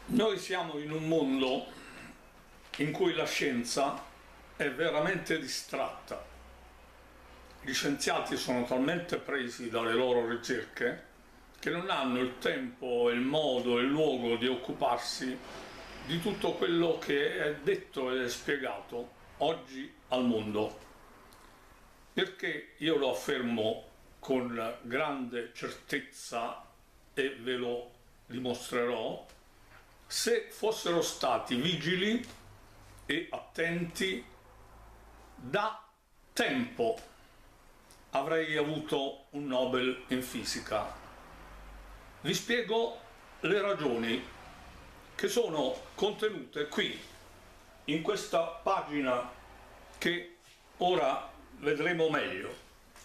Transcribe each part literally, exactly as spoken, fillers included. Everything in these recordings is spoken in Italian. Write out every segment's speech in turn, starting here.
Noi siamo in un mondo in cui la scienza è veramente distratta. Gli scienziati sono talmente presi dalle loro ricerche che non hanno il tempo, il modo e il luogo di occuparsi di tutto quello che è detto ed è spiegato oggi al mondo. Perché io lo affermo con grande certezza e ve lo dimostrerò: se fossero stati vigili e attenti da tempo avrei avuto un Nobel in fisica. Vi spiego le ragioni che sono contenute qui, in questa pagina che ora vedremo meglio.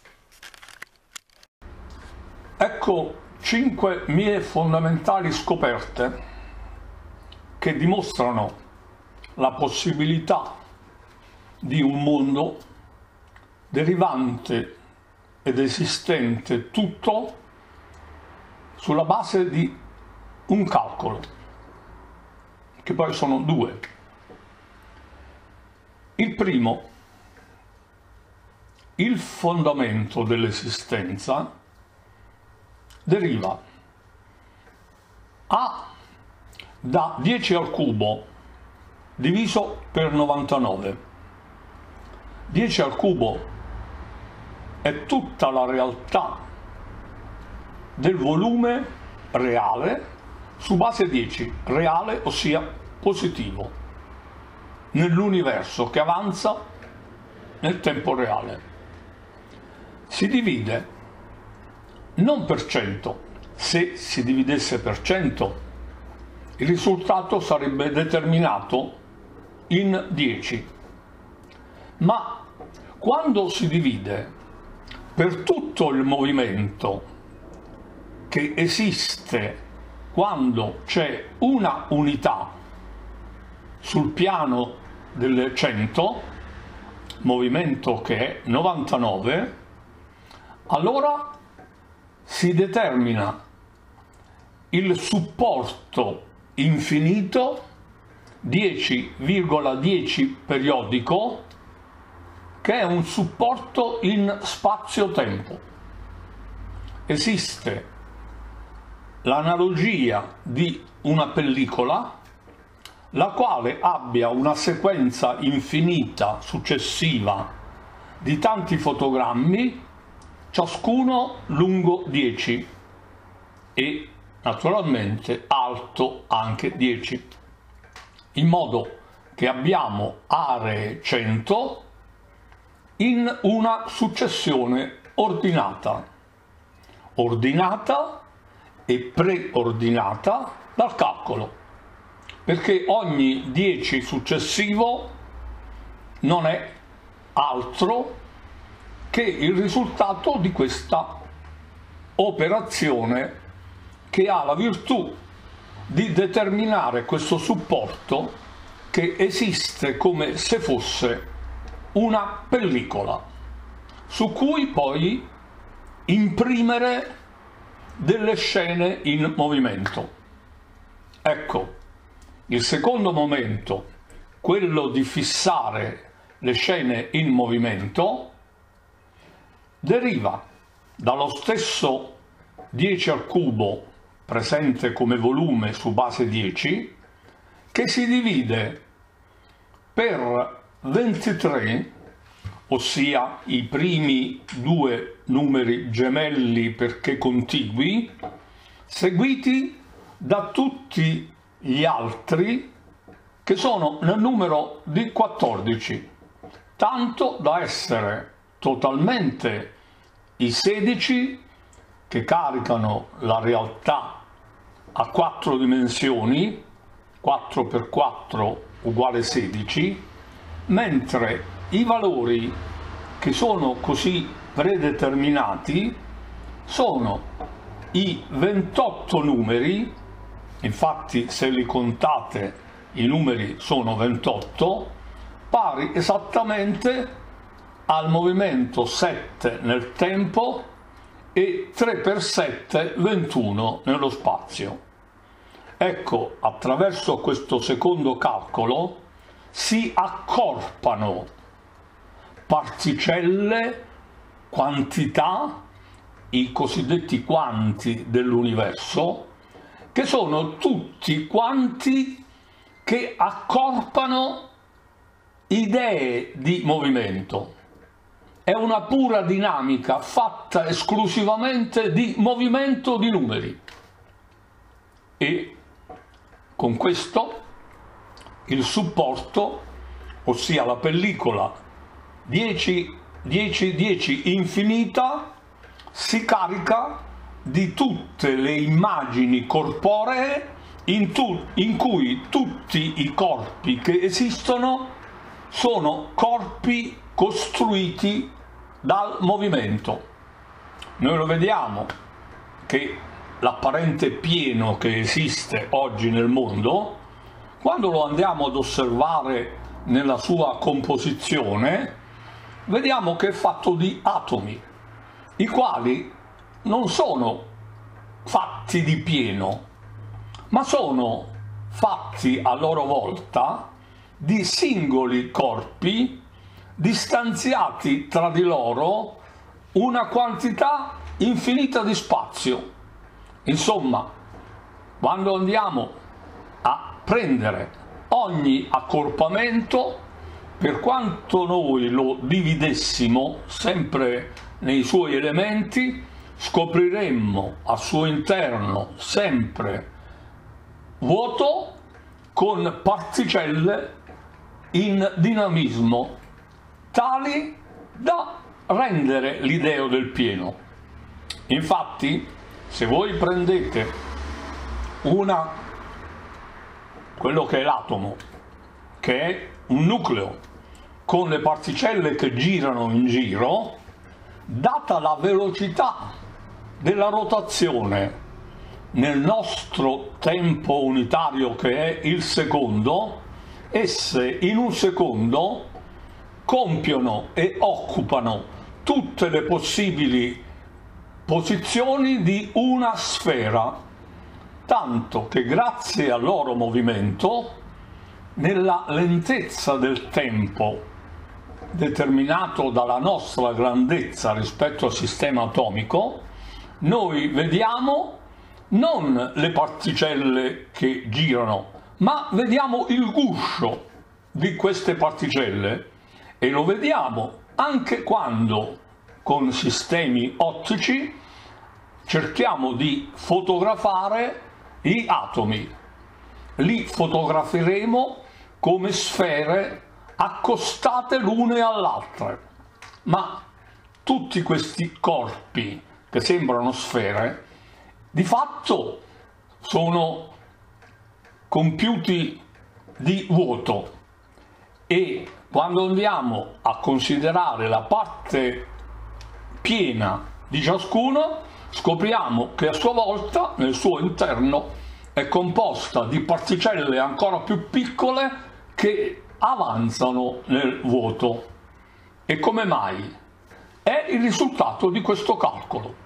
Ecco cinque mie fondamentali scoperte che dimostrano la possibilità di un mondo derivante ed esistente tutto sulla base di un calcolo, che poi sono due. Il primo: il fondamento dell'esistenza deriva a da dieci al cubo diviso per novantanove. dieci al cubo è tutta la realtà del volume reale su base dieci, reale ossia positivo, nell'universo che avanza nel tempo reale. Si divide non per cento. Se si dividesse per cento, il risultato sarebbe determinato in dieci. Ma quando si divide per tutto il movimento che esiste quando c'è una unità sul piano del cento, movimento che è novantanove, allora si determina il supporto infinito dieci virgola dieci periodico, che è un supporto in spazio-tempo. Esiste l'analogia di una pellicola la quale abbia una sequenza infinita successiva di tanti fotogrammi, ciascuno lungo dieci e naturalmente alto anche dieci, in modo che abbiamo aree cento in una successione ordinata, ordinata e preordinata dal calcolo, perché ogni dieci successivo non è altro che il risultato di questa operazione che ha la virtù di determinare questo supporto che esiste come se fosse una pellicola su cui poi imprimere delle scene in movimento. Ecco, il secondo momento, quello di fissare le scene in movimento, deriva dallo stesso dieci al cubo presente come volume su base dieci, che si divide per ventitré, ossia i primi due numeri gemelli perché contigui, seguiti da tutti gli altri che sono nel numero di quattordici, tanto da essere totalmente i sedici che caricano la realtà a quattro dimensioni, quattro per quattro uguale sedici, mentre i valori che sono così predeterminati sono i ventotto numeri. Infatti, se li contate, i numeri sono ventotto, pari esattamente al movimento sette nel tempo e tre per sette, ventuno nello spazio. Ecco, attraverso questo secondo calcolo si accorpano particelle, quantità, i cosiddetti quanti dell'universo, che sono tutti quanti che accorpano idee di movimento. È una pura dinamica fatta esclusivamente di movimento di numeri. E con questo il supporto, ossia la pellicola dieci dieci dieci infinita, si carica di tutte le immagini corporee in, tu, in cui tutti i corpi che esistono sono corpi costruiti dal movimento. Noi lo vediamo che l'apparente pieno che esiste oggi nel mondo, quando lo andiamo ad osservare nella sua composizione, vediamo che è fatto di atomi, i quali non sono fatti di pieno, ma sono fatti a loro volta di singoli corpi distanziati tra di loro una quantità infinita di spazio. Insomma, quando andiamo a prendere ogni accorpamento, per quanto noi lo dividessimo sempre nei suoi elementi, scopriremmo al suo interno sempre vuoto con particelle in dinamismo tali da rendere l'idea del pieno. Infatti, se voi prendete una, quello che è l'atomo, che è un nucleo, con le particelle che girano in giro, data la velocità della rotazione nel nostro tempo unitario che è il secondo, esse in un secondo compiono e occupano tutte le possibili posizioni di una sfera, tanto che grazie al loro movimento, nella lentezza del tempo determinato dalla nostra grandezza rispetto al sistema atomico, noi vediamo non le particelle che girano, ma vediamo il guscio di queste particelle, e lo vediamo anche quando con sistemi ottici cerchiamo di fotografare gli atomi. Li fotograferemo come sfere accostate l'une all'altra, ma tutti questi corpi che sembrano sfere di fatto sono compiuti di vuoto, e quando andiamo a considerare la parte piena di ciascuno scopriamo che a sua volta nel suo interno è composta di particelle ancora più piccole che avanzano nel vuoto. E come mai? È il risultato di questo calcolo.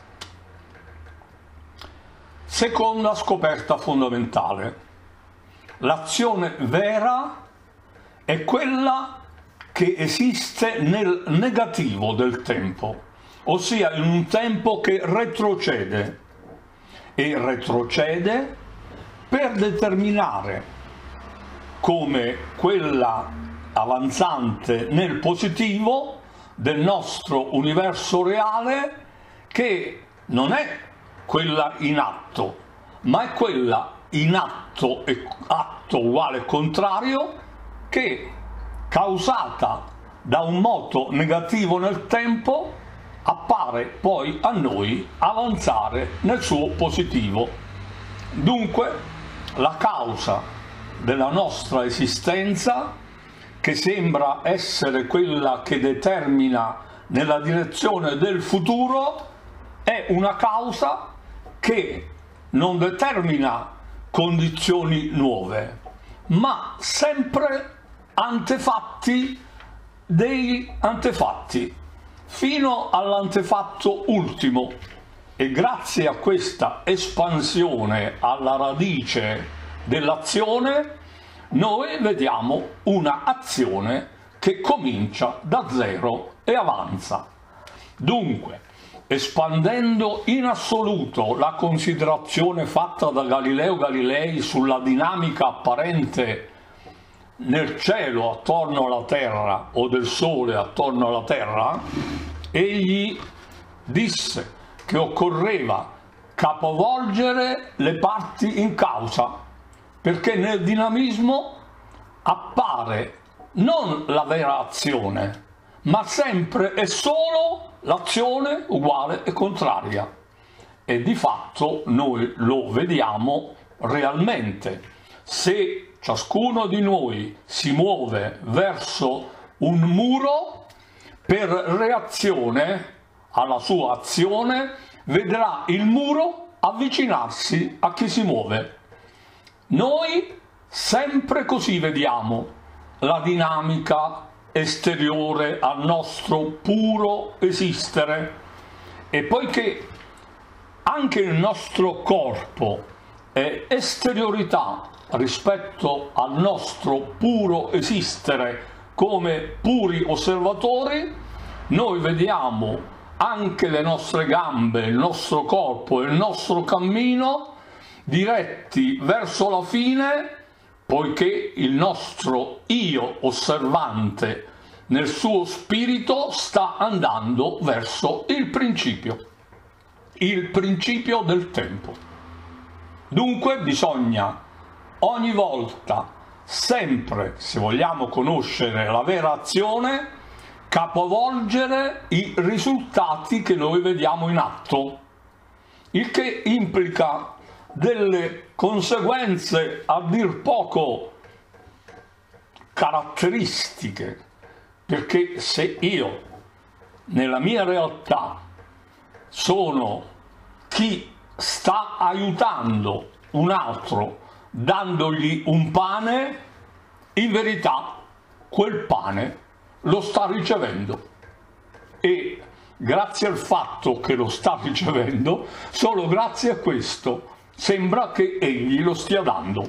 Seconda scoperta fondamentale: l'azione vera è quella che esiste nel negativo del tempo, ossia in un tempo che retrocede, e retrocede per determinare come quella avanzante nel positivo del nostro universo reale, che non è quella in atto, ma è quella in atto e atto uguale contrario, che causata da un moto negativo nel tempo appare poi a noi avanzare nel suo positivo. Dunque la causa della nostra esistenza, che sembra essere quella che determina nella direzione del futuro, è una causa che non determina condizioni nuove, ma sempre antefatti dei antefatti, fino all'antefatto ultimo, E grazie a questa espansione alla radice dell'azione, noi vediamo una azione che comincia da zero e avanza. Dunque, espandendo in assoluto la considerazione fatta da Galileo Galilei sulla dinamica apparente nel cielo attorno alla Terra o del Sole attorno alla Terra, egli disse che occorreva capovolgere le parti in causa, perché nel dinamismo appare non la vera azione, ma sempre e solo l'azione uguale e contraria. E di fatto noi lo vediamo realmente. Se ciascuno di noi si muove verso un muro, per reazione alla sua azione vedrà il muro avvicinarsi a chi si muove. Noi sempre così vediamo la dinamica esteriore al nostro puro esistere, e poiché anche il nostro corpo è esteriorità rispetto al nostro puro esistere come puri osservatori, noi vediamo anche le nostre gambe, il nostro corpo e il nostro cammino diretti verso la fine, poiché il nostro io osservante nel suo spirito sta andando verso il principio, il principio del tempo. Dunque bisogna ogni volta, sempre, se vogliamo conoscere la vera azione, capovolgere i risultati che noi vediamo in atto, il che implica delle conseguenze a dir poco caratteristiche, perché se io nella mia realtà sono chi sta aiutando un altro dandogli un pane, in verità quel pane lo sta ricevendo, e grazie al fatto che lo sta ricevendo, solo grazie a questo sembra che egli lo stia dando.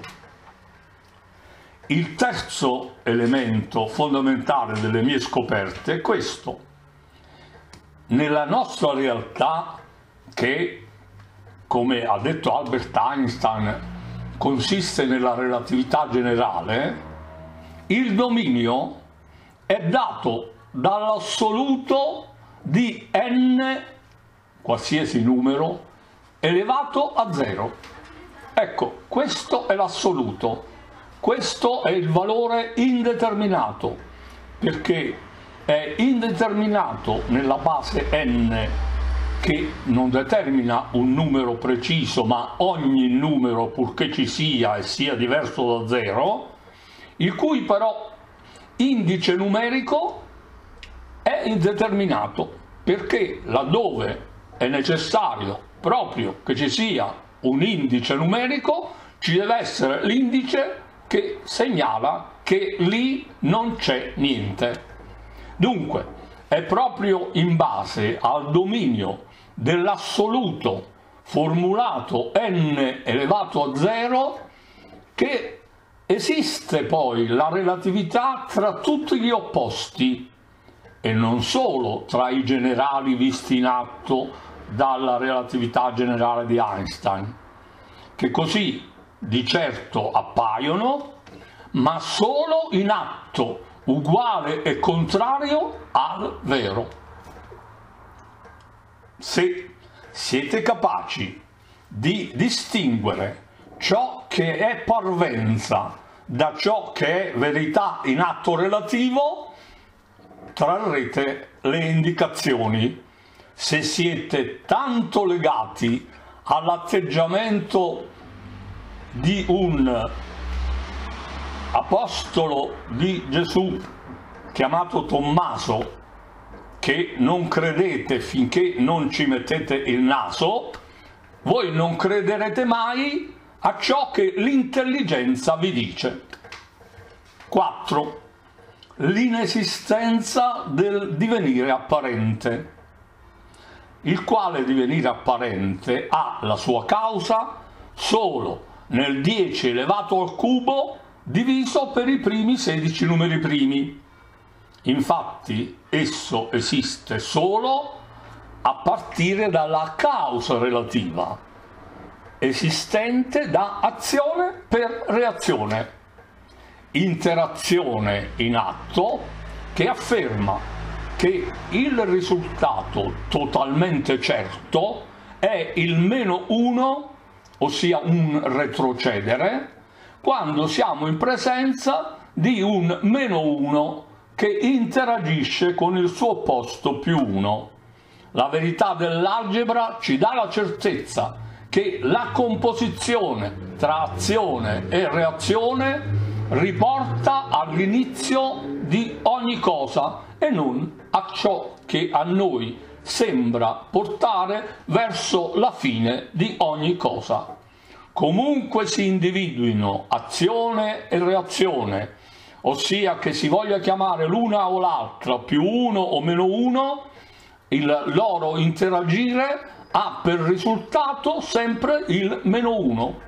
Il terzo elemento fondamentale delle mie scoperte è questo: nella nostra realtà, che, come ha detto Albert Einstein, consiste nella relatività generale, il dominio è dato dall'assoluto di n, qualsiasi numero, elevato a zero. Ecco, questo è l'assoluto, questo è il valore indeterminato, perché è indeterminato nella base n, che non determina un numero preciso, ma ogni numero purché ci sia e sia diverso da zero, il cui però indice numerico è indeterminato, perché laddove è necessario proprio che ci sia un indice numerico, ci deve essere l'indice che segnala che lì non c'è niente. Dunque è proprio in base al dominio dell'assoluto formulato n elevato a zero che esiste poi la relatività tra tutti gli opposti, e non solo tra i generali visti in atto dalla relatività generale di Einstein, che così di certo appaiono, ma solo in atto uguale e contrario al vero. Se siete capaci di distinguere ciò che è parvenza da ciò che è verità in atto relativo, trarrete le indicazioni. Se siete tanto legati all'atteggiamento di un apostolo di Gesù chiamato Tommaso, che non credete finché non ci mettete il naso, voi non crederete mai a ciò che l'intelligenza vi dice. quattro. L'inesistenza del divenire apparente. il quale divenire apparente ha la sua causa solo nel dieci elevato al cubo diviso per i primi sedici numeri primi. Infatti esso esiste solo a partire dalla causa relativa, esistente da azione per reazione, interazione in atto che afferma che il risultato totalmente certo è il meno uno, ossia un retrocedere, quando siamo in presenza di un meno uno che interagisce con il suo opposto più uno. La verità dell'algebra ci dà la certezza che la composizione tra azione e reazione riporta all'inizio di ogni cosa e non a ciò che a noi sembra portare verso la fine di ogni cosa. Comunque si individuino azione e reazione, ossia che si voglia chiamare l'una o l'altra più uno o meno uno, il loro interagire ha per risultato sempre il meno uno.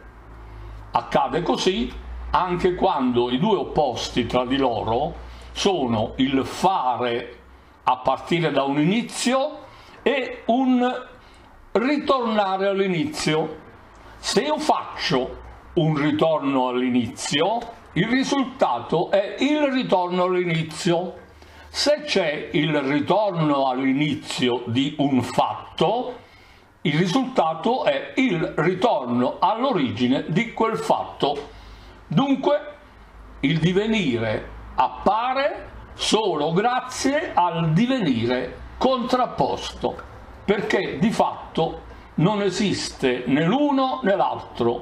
Accade così anche quando i due opposti tra di loro sono il fare a partire da un inizio e un ritornare all'inizio. Se io faccio un ritorno all'inizio, il risultato è il ritorno all'inizio. Se c'è il ritorno all'inizio di un fatto, il risultato è il ritorno all'origine di quel fatto. Dunque, il divenire appare solo grazie al divenire contrapposto, perché di fatto non esiste né l'uno né l'altro.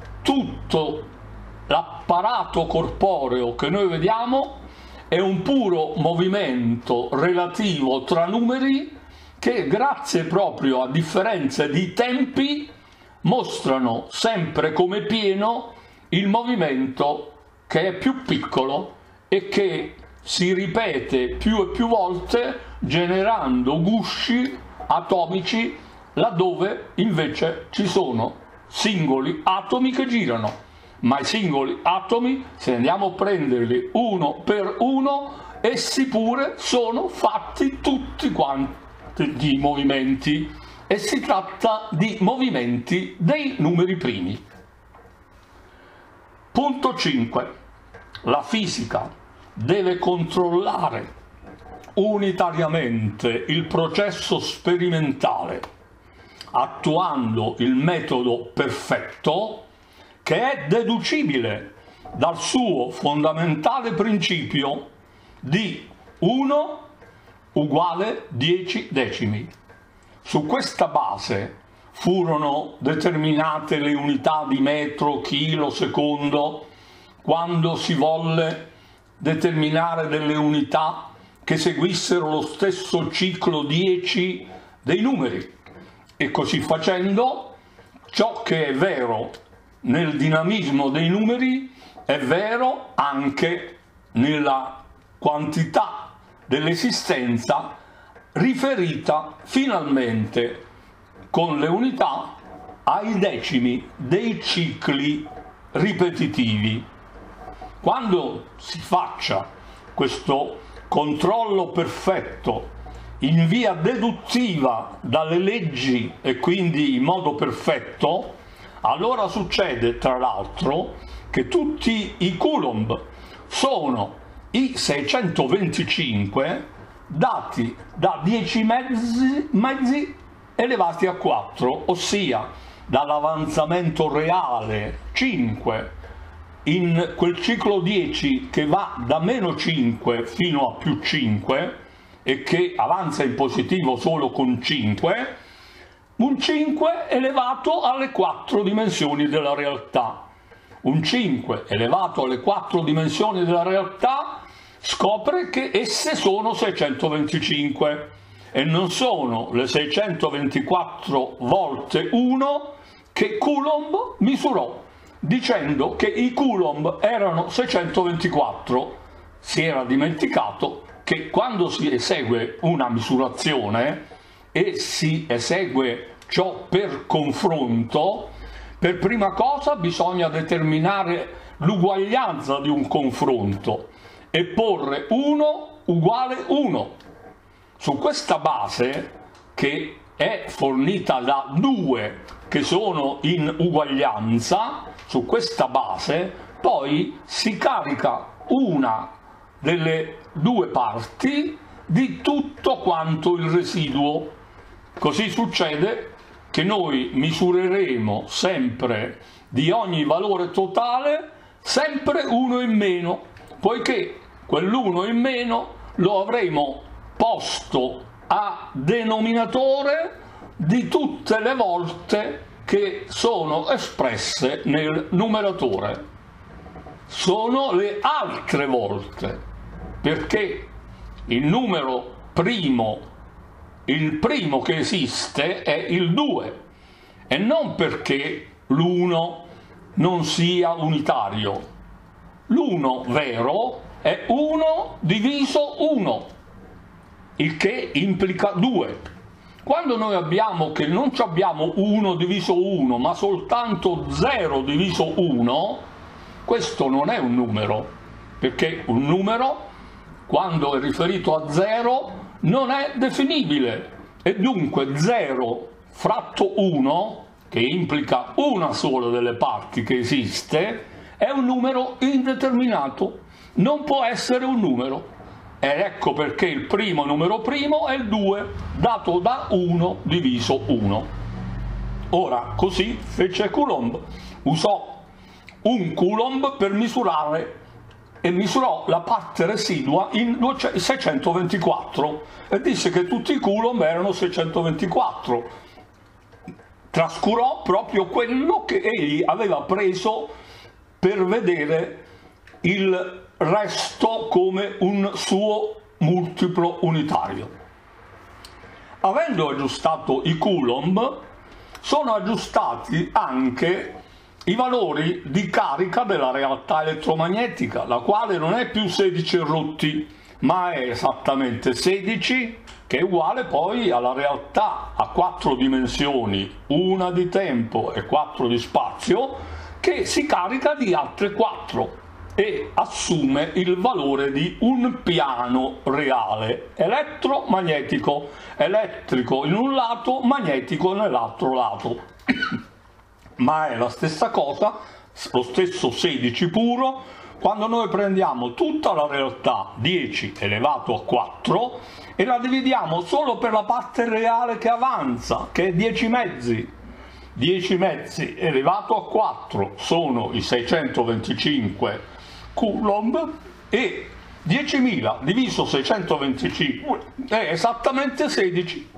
Tutto l'apparato corporeo che noi vediamo è un puro movimento relativo tra numeri che, grazie proprio a differenze di tempi, mostrano sempre come pieno il movimento che è più piccolo e che si ripete più e più volte generando gusci atomici laddove invece ci sono singoli atomi che girano. Ma i singoli atomi, se andiamo a prenderli uno per uno, essi pure sono fatti tutti quanti di movimenti e si tratta di movimenti dei numeri primi. Punto cinque. La fisica deve controllare unitariamente il processo sperimentale attuando il metodo perfetto, che è deducibile dal suo fondamentale principio di uno uguale dieci decimi. Su questa base furono determinate le unità di metro, chilo, secondo, quando si volle determinare delle unità che seguissero lo stesso ciclo dieci dei numeri. E così facendo, ciò che è vero nel dinamismo dei numeri è vero anche nella quantità dell'esistenza riferita finalmente con le unità ai decimi dei cicli ripetitivi. Quando si faccia questo controllo perfetto in via deduttiva dalle leggi e quindi in modo perfetto, allora succede tra l'altro che tutti i Coulomb sono i seicentoventicinque dati da dieci mezzi, mezzi elevati a quattro, ossia dall'avanzamento reale cinque in quel ciclo dieci che va da meno cinque fino a più cinque e che avanza in positivo solo con cinque, un cinque elevato alle quattro dimensioni della realtà. Un cinque elevato alle quattro dimensioni della realtà scopre che esse sono seicentoventicinque e non sono le seicentoventiquattro volte uno che Coulomb misurò, dicendo che i Coulomb erano seicentoventiquattro. Si era dimenticato che quando si esegue una misurazione e si esegue ciò per confronto, per prima cosa bisogna determinare l'uguaglianza di un confronto e porre uno uguale uno. Su questa base, che è fornita da due che sono in uguaglianza, su questa base poi si carica una delle due parti di tutto quanto il residuo. Così succede che noi misureremo sempre di ogni valore totale sempre uno in meno, poiché quell'uno in meno lo avremo posto a denominatore di tutte le volte che sono espresse nel numeratore. Sono le altre volte, perché il numero primo, il primo che esiste è il due, e non perché l'uno non sia unitario. L'uno vero è uno diviso uno, il che implica due. Quando noi abbiamo che non abbiamo uno diviso uno, ma soltanto zero diviso uno, questo non è un numero, perché un numero, quando è riferito a zero, non è definibile, e dunque zero fratto uno, che implica una sola delle parti che esiste, è un numero indeterminato, non può essere un numero. Ed ecco perché il primo numero primo è il due, dato da uno diviso uno. Ora, così fece Coulomb, usò un Coulomb per misurare, e misurò la parte residua in seicentoventiquattro e disse che tutti i Coulomb erano seicentoventiquattro. Trascurò proprio quello che egli aveva preso per vedere il resto come un suo multiplo unitario. Avendo aggiustato i Coulomb, sono aggiustati anche i valori di carica della realtà elettromagnetica, la quale non è più sedici rotti, ma è esattamente sedici, che è uguale poi alla realtà a quattro dimensioni, una di tempo e quattro di spazio, che si carica di altre quattro e assume il valore di un piano reale, elettromagnetico, elettrico in un lato, magnetico nell'altro lato. Ma è la stessa cosa, lo stesso sedici puro, quando noi prendiamo tutta la realtà dieci elevato a quattro e la dividiamo solo per la parte reale che avanza, che è dieci mezzi. dieci mezzi elevato a quattro sono i seicentoventicinque Coulomb, e diecimila diviso seicentoventicinque è esattamente sedici.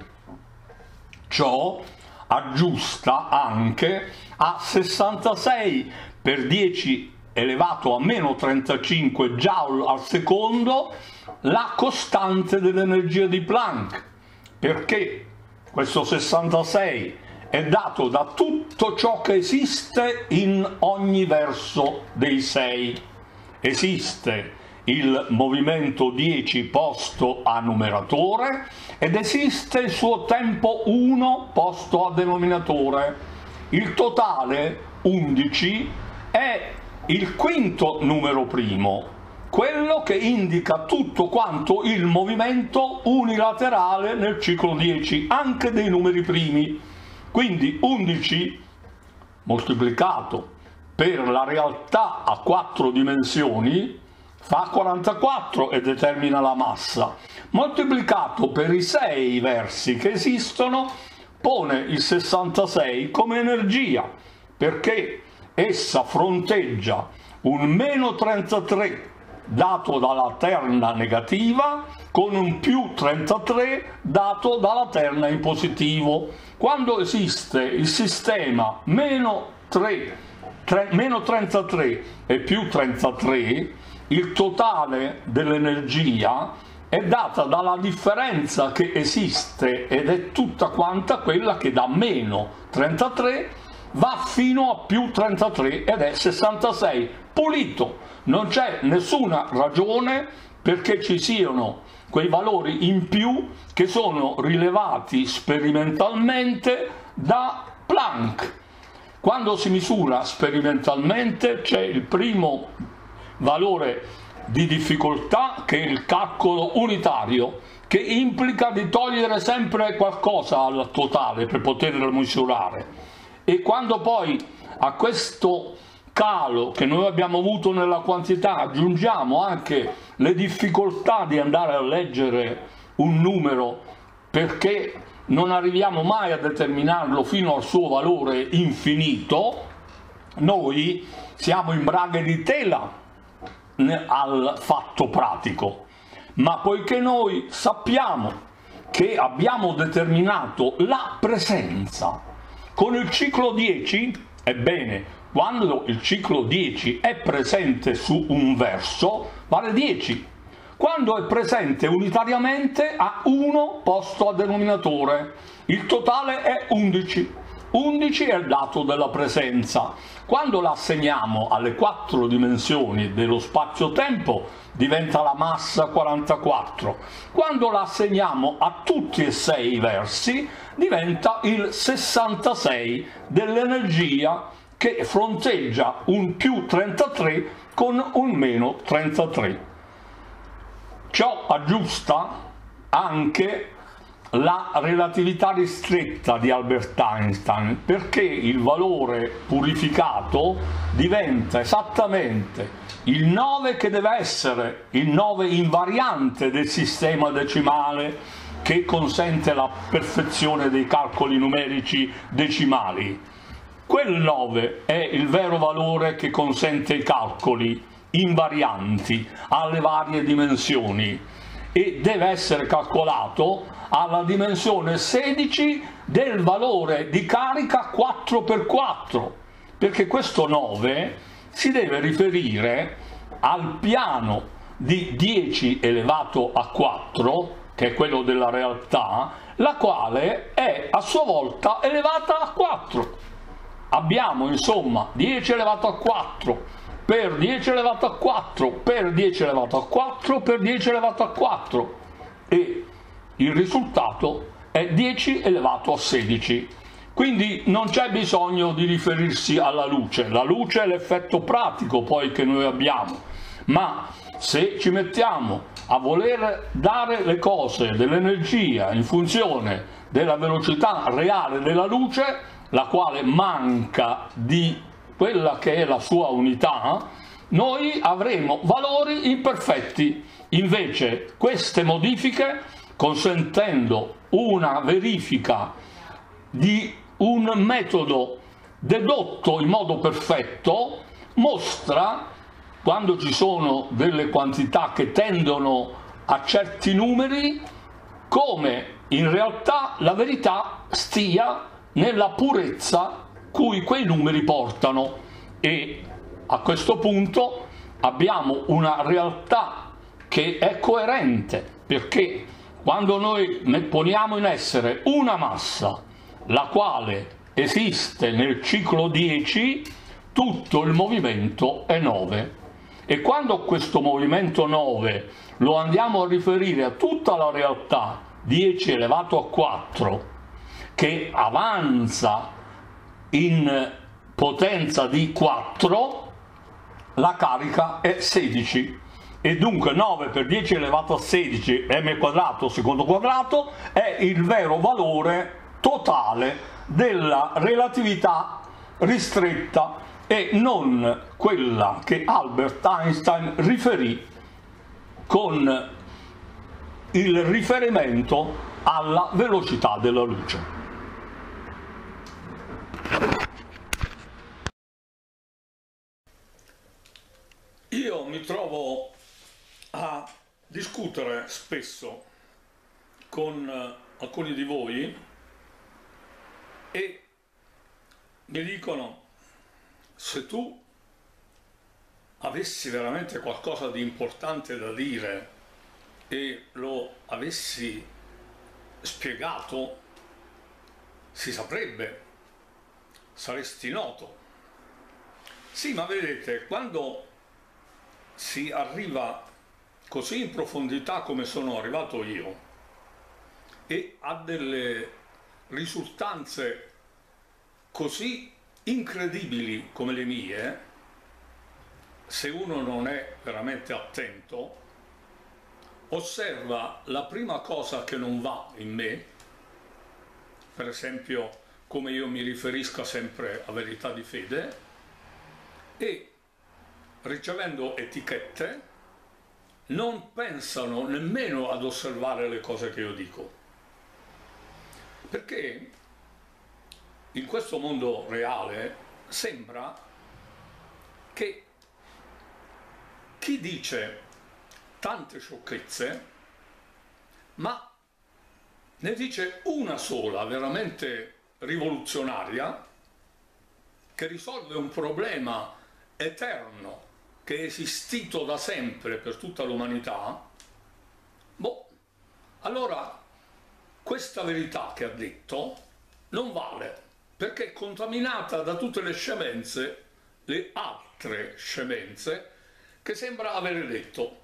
Ciò aggiusta anche a sessantasei per dieci elevato a meno trentacinque joule al secondo la costante dell'energia di Planck, perché questo sessantasei è dato da tutto ciò che esiste in ogni verso dei sei. Esiste il movimento dieci posto a numeratore ed esiste il suo tempo uno posto a denominatore. Il totale undici è il quinto numero primo, quello che indica tutto quanto il movimento unilaterale nel ciclo dieci, anche dei numeri primi. Quindi undici moltiplicato per la realtà a quattro dimensioni fa quarantaquattro e determina la massa, moltiplicato per i sei versi che esistono pone il sessantasei come energia, perché essa fronteggia un meno trentatré dato dalla terna negativa con un più trentatré dato dalla terna in positivo. Quando esiste il sistema meno, tre, tre, meno trentatré e più trentatré, il totale dell'energia è data dalla differenza che esiste, ed è tutta quanta quella che da meno trentatré va fino a più trentatré, ed è sessantasei pulito, non c'è nessuna ragione perché ci siano quei valori in più che sono rilevati sperimentalmente da Planck. Quando si misura sperimentalmente c'è il primo valore di difficoltà, che è il calcolo unitario, che implica di togliere sempre qualcosa al totale per poterlo misurare, e quando poi a questo calo che noi abbiamo avuto nella quantità aggiungiamo anche le difficoltà di andare a leggere un numero, perché non arriviamo mai a determinarlo fino al suo valore infinito, noi siamo in braghe di tela al fatto pratico. Ma poiché noi sappiamo che abbiamo determinato la presenza con il ciclo dieci, ebbene, quando il ciclo dieci è presente su un verso vale dieci, quando è presente unitariamente ha uno posto a denominatore, il totale è undici. undici è il dato della presenza. Quando la assegniamo alle quattro dimensioni dello spazio-tempo diventa la massa quarantaquattro. Quando la assegniamo a tutti e sei i versi diventa il sessantasei dell'energia, che fronteggia un più trentatré con un meno trentatré. Ciò aggiusta anche la relatività ristretta di Albert Einstein, perché il valore purificato diventa esattamente il nove, che deve essere il nove invariante del sistema decimale, che consente la perfezione dei calcoli numerici decimali. Quel nove è il vero valore che consente i calcoli invarianti alle varie dimensioni, e deve essere calcolato alla dimensione sedici del valore di carica quattro per quattro, perché questo nove si deve riferire al piano di dieci elevato a quattro, che è quello della realtà, la quale è a sua volta elevata a quattro. Abbiamo insomma dieci elevato a quattro per dieci elevato a quattro per dieci elevato a quattro per dieci elevato a quattro, e il risultato è dieci elevato a sedici. Quindi non c'è bisogno di riferirsi alla luce, la luce è l'effetto pratico poi che noi abbiamo, ma se ci mettiamo a voler dare le cose dell'energia in funzione della velocità reale della luce, la quale manca di quella che è la sua unità, noi avremo valori imperfetti. Invece queste modifiche, consentendo una verifica di un metodo dedotto in modo perfetto, mostra, quando ci sono delle quantità che tendono a certi numeri, come in realtà la verità stia nella purezza cui quei numeri portano, e a questo punto abbiamo una realtà che è coerente, perché quando noi poniamo in essere una massa la quale esiste nel ciclo dieci, tutto il movimento è nove, e quando questo movimento nove lo andiamo a riferire a tutta la realtà dieci elevato a quattro, che avanza in potenza di quattro, la carica è sedici, e dunque nove per dieci elevato a sedici m quadrato secondo quadrato è il vero valore totale della relatività ristretta, e non quella che Albert Einstein riferì con il riferimento alla velocità della luce. Io mi trovo a discutere spesso con alcuni di voi e mi dicono: se tu avessi veramente qualcosa di importante da dire e lo avessi spiegato, si saprebbe, saresti noto. Sì, ma vedete, quando si arriva così in profondità come sono arrivato io e a delle risultanze così incredibili come le mie, se uno non è veramente attento, osserva la prima cosa che non va in me, per esempio come io mi riferisco sempre a verità di fede, e ricevendo etichette non pensano nemmeno ad osservare le cose che io dico. Perché in questo mondo reale sembra che chi dice tante sciocchezze, ma ne dice una sola veramente rivoluzionaria, che risolve un problema eterno che è esistito da sempre per tutta l'umanità, boh, allora questa verità che ha detto non vale, perché è contaminata da tutte le scemenze, le altre scemenze che sembra avere detto.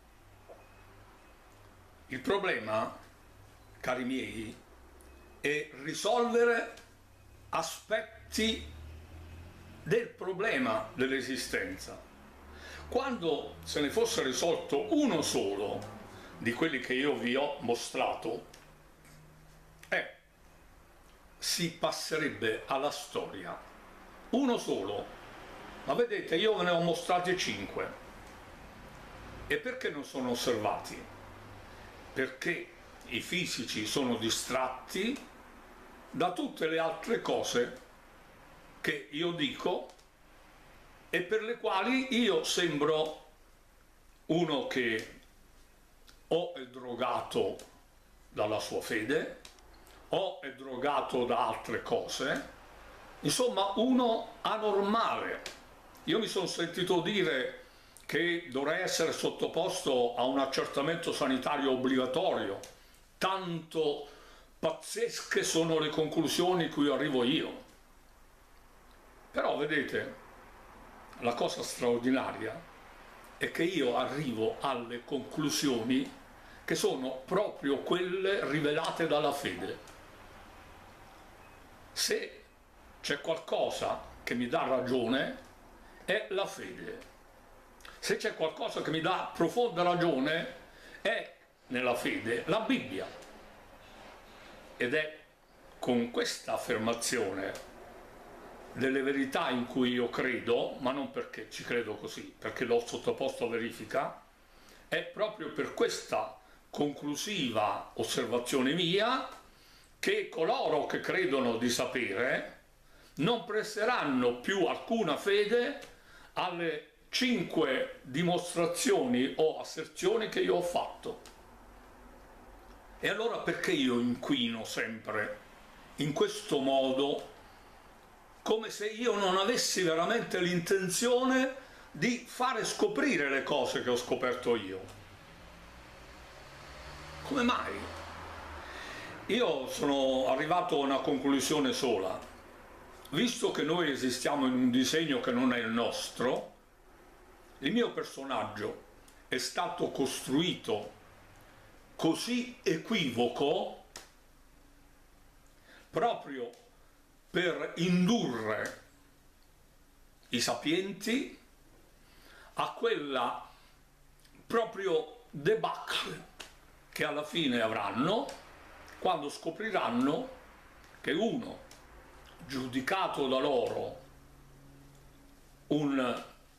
Il problema, cari miei, è risolvere aspetti del problema dell'esistenza. Quando se ne fosse risolto uno solo di quelli che io vi ho mostrato, eh, si passerebbe alla storia. Uno solo. Ma vedete, io ve ne ho mostrati cinque. E perché non sono osservati? Perché i fisici sono distratti da tutte le altre cose che io dico e per le quali io sembro uno che o è drogato dalla sua fede o è drogato da altre cose, insomma uno anormale. Io mi sono sentito dire che dovrei essere sottoposto a un accertamento sanitario obbligatorio, tanto pazzesche sono le conclusioni a cui arrivo io. Però vedete, la cosa straordinaria è che io arrivo alle conclusioni che sono proprio quelle rivelate dalla fede. Se c'è qualcosa che mi dà ragione, è la fede. Se c'è qualcosa che mi dà profonda ragione, è nella fede la Bibbia. Ed è con questa affermazione delle verità in cui io credo, ma non perché ci credo così, perché l'ho sottoposto a verifica, è proprio per questa conclusiva osservazione mia che coloro che credono di sapere non presteranno più alcuna fede alle cinque dimostrazioni o asserzioni che io ho fatto. E allora perché io inquino sempre in questo modo, come se io non avessi veramente l'intenzione di fare scoprire le cose che ho scoperto io? Come mai? Io sono arrivato a una conclusione sola. Visto che noi esistiamo in un disegno che non è il nostro, il mio personaggio è stato costruito così equivoco proprio per indurre i sapienti a quella proprio debacle che alla fine avranno quando scopriranno che uno, giudicato da loro un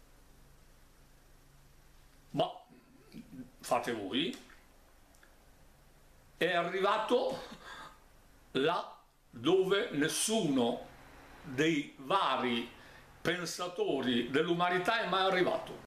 ma fate voi, è arrivato là dove nessuno dei vari pensatori dell'umanità è mai arrivato.